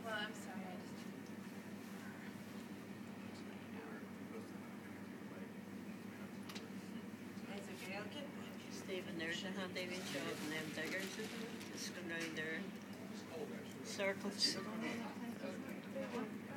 Well, I'm sorry. It's okay, I'll get back. Stephen, there's a handy wee job in them diggers, isn't it? Just going round there in circles.